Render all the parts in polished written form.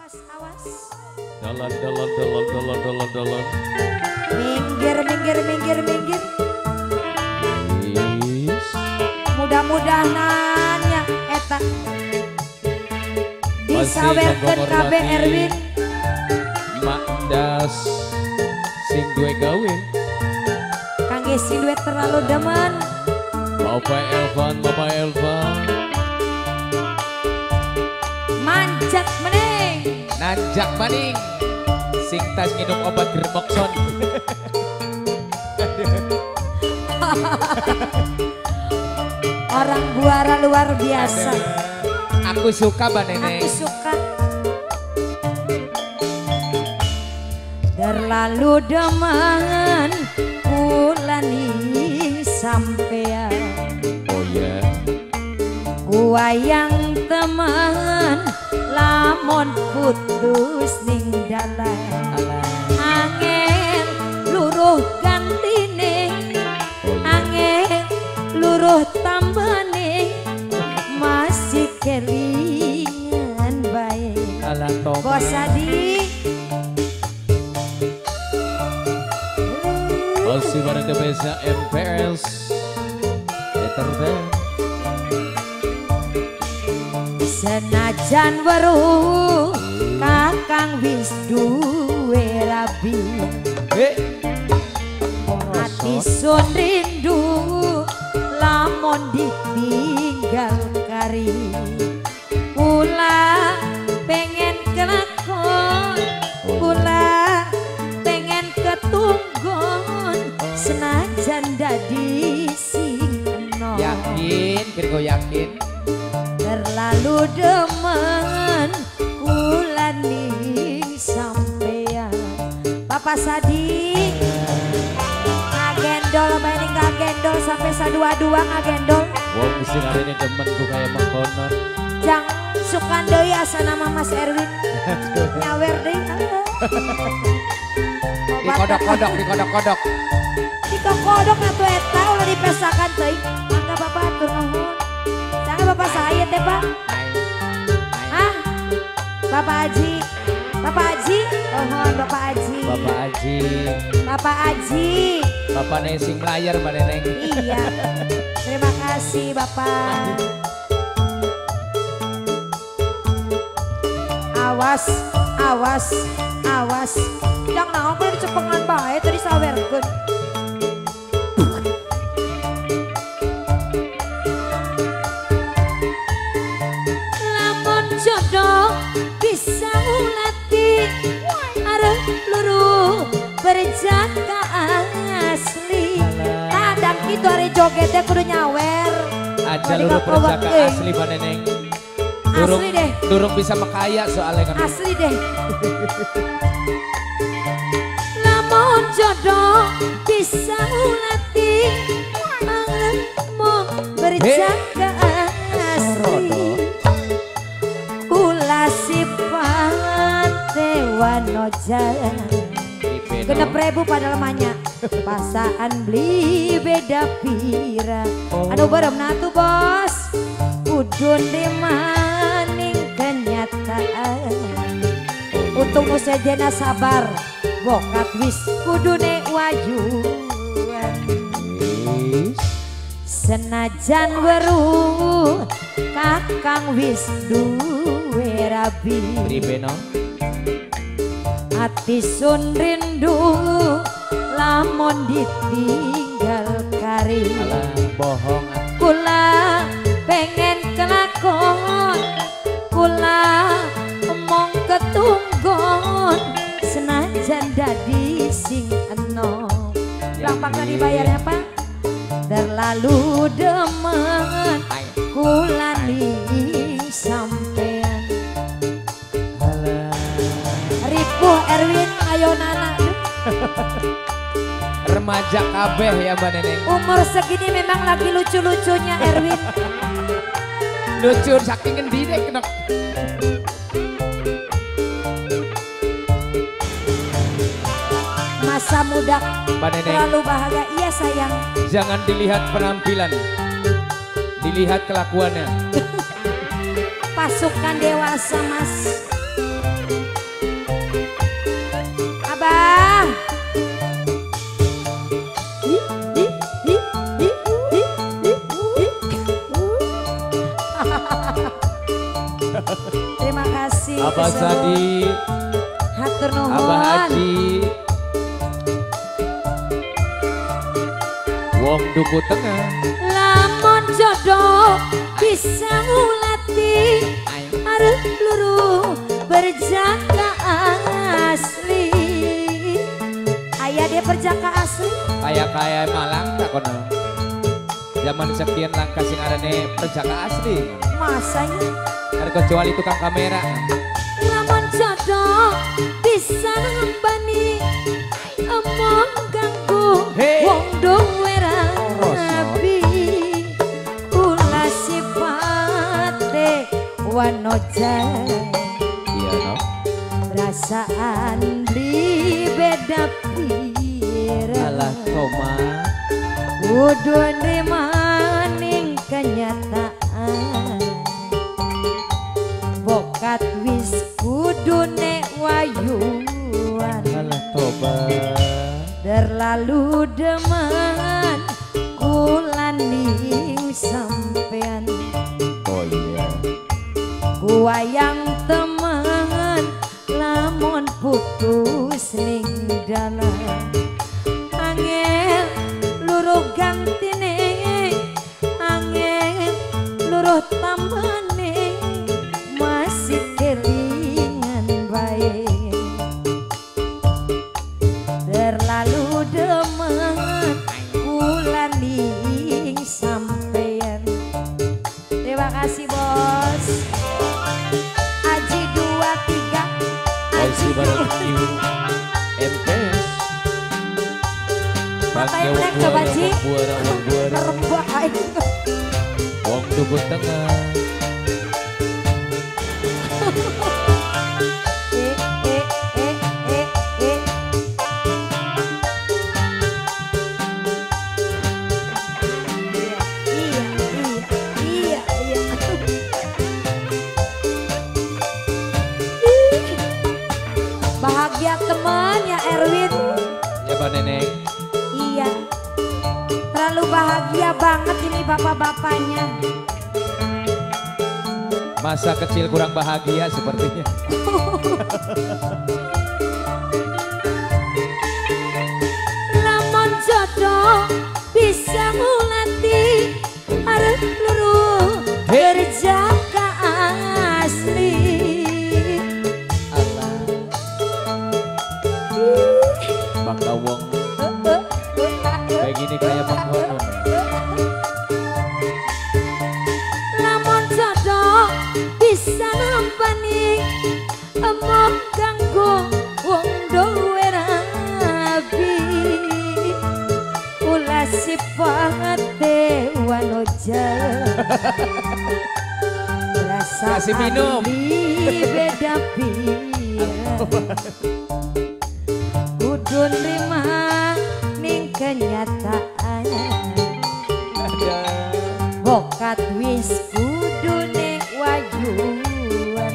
Awas, awas. Dalan, dalan, dalan, dalan, dalan, dalan. Minggir, minggir, minggir, minggir. Is. Mudah-mudahan nanya eta disawerkeun KB Erwin. Mak Das sing duwe gawe. Kangge si duet terlalu demen. Bapak Elvan, Bapak Elvan. Manjat meneng. Nanjak maning. Sing tas minum obat Germokson. Orang buara luar biasa. Aku suka Mbak Neneng. Aku suka. Terlalu demen kulani sampean. Oh ya. Wayang teman lamun putus ning dalan. Angel luruh gantine. Angel luruh tambane. Masih kelingan bae. Ala Tommy. Bos Adi. Masih pada desa MPS. Eternal. Senajan weruh kakang wis duwe rabi. Hati sun rindu lamun ditinggal kari. Kula pengen kelakon, kula pengen ketunggon. Senajan dadi sing enom. Yakin, Virgo yakin. Terlalu demen kulaning sampean. Papa Sadi ngagendol mainin ngagendol sampai sadua-dua ngagendol. Wong mesti ini demen ku kayak mengkonon. Jang sukan deui asa nama Mas Erwin. Nyawer deui. Dikodok-kodok, dikodok-kodok. Dikodok atuh eta ulah dipesakan teuing. Mangga Bapak atur nuhun. Jangan Bapak saya teh Pak. Ah, Bapak Haji, Bapak Haji, mohon Bapak Haji, Bapak Haji, Bapak Haji, Bapak Nesing melayar Mbak Neneng. iya, terima kasih Bapak. Awas, awas, awas, jangan naon pada dicepengan bae tadi sawerkeun. Jodoh bisa ulati arep luruh berjaga asli. Kadang itu hari jogetnya kudu nyawer. Aja luruh berjaga asli Mbak Neneng. Asli deh. Durung bisa makaya soalnya kan. Asli deh. Lamun jodoh bisa ulati arep mau berjaga asli. Sifat Dewa jalan 6.000 pada lemahnya pasaan beli beda pira. Anu bareng natu bos kudun dimaning kenyataan. Untung usajana sabar bokat wis kudune wajuan. Senajan weruh kakang wis duwe rabi. Pribeno ati sun rindu lamun ditinggal kari. Alah bohong. Kula pengen kelakon, kula omong ketunggon. Senajan dadi sing enom. Gampang gak dibayarnya Pak? Terlalu demen kulaning sampean. Ripuh Erwin ayo nana. Remaja kabeh ya Mbak Neneng. Umur segini memang lagi lucu-lucunya Erwin. Lucu saking ngendi deh kena. Masa muda Mbak Neneng. terlalu bahagia. Iya sayang. Jangan dilihat penampilan, dilihat kelakuannya. Pasukan dewasa mas. kasih. Abah Sadi, Hatur nuhun. Abah Haji, wong duku tengah. Lamun jodoh bisa ngulati arep luru berjaka asli. Ayah dia berjaka asli. Kaya Malang tak kono. Zaman sekian langkah sing arane perjaka asli. Masanya Ada kecuali tukang kamera. lamun jodoh bisa ngembani omong ganggu Hey. wong duwe Rasa. rabi kula sifate wanojan Iya no. perasaan beli beda Alah pikiran koma. kudu nrimaning kenyataan bokat wis kudune wayuan Alah toba. terlalu demen kulaning sampean Oh iya. kuwayang temen lamun putus ning dalan angel luruh gantine angel luruh tambane masih kelingan bae terlalu demen kulaning sampean. Terima kasih bos. Aji 23 Aji Barbecue MPS. Mata yang black coba, Ji. Buara. terbaik. Wong duku tengah. Eh, eh, eh, eh, eh. Iya, iya. Bahagia teman ya Erwin. Ya Pak Neneng. Iya. Terlalu bahagia banget ini bapak-bapaknya. Masa kecil kurang bahagia sepertinya. Lamun jodoh bisa ngulati arep luru berjaka asli. Allah. Bangka wong kayak gini kayak Bang Honon. Lamun jodoh bisa nampani emong ganggu wong duwe rabi ulah sifate wanoja rasa Kasih minum. beda pikiran kudu nrima ning kenyataan Ada. bokat wis kudune wayuan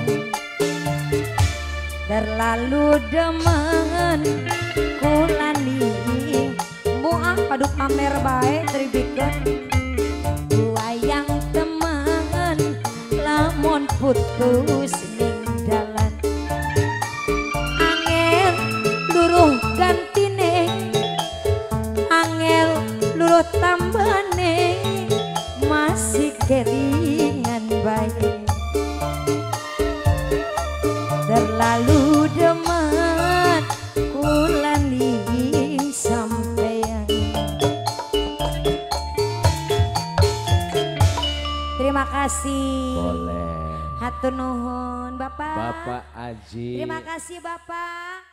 terlalu demen kulani muah padu pamer bae tribikeun wayang temen lamun putus ning dalan angel luruh gantine angel luruh tambane masih kelingan baik terlalu demen kulaning sampean. Terima kasih. Boleh. Hatur nuhun Bapak. Bapak Aji. Terima kasih Bapak.